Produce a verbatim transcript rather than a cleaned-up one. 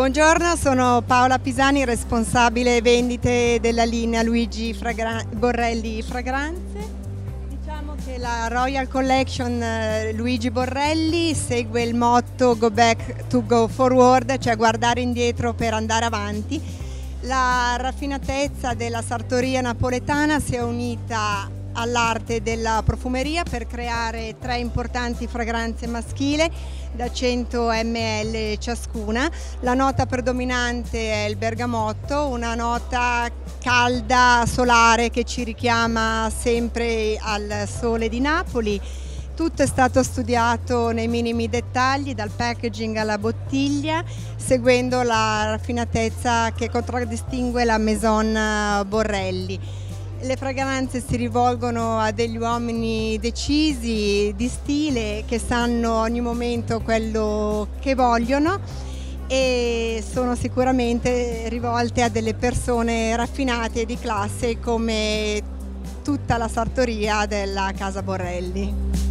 Buongiorno, sono Paola Pisani, responsabile vendite della linea Luigi Fragra- Borrelli Fragranze. Diciamo che la Royal Collection eh, Luigi Borrelli segue il motto Go back to go forward, cioè guardare indietro per andare avanti. La raffinatezza della sartoria napoletana si è unita all'arte della profumeria per creare tre importanti fragranze maschili da cento millilitri ciascuna. La nota predominante è il bergamotto, una nota calda, solare, che ci richiama sempre al sole di Napoli. Tutto è stato studiato nei minimi dettagli, dal packaging alla bottiglia, seguendo la raffinatezza che contraddistingue la Maison Borrelli. Le fragranze si rivolgono a degli uomini decisi, di stile, che sanno ogni momento quello che vogliono, e sono sicuramente rivolte a delle persone raffinate e di classe, come tutta la sartoria della casa Borrelli.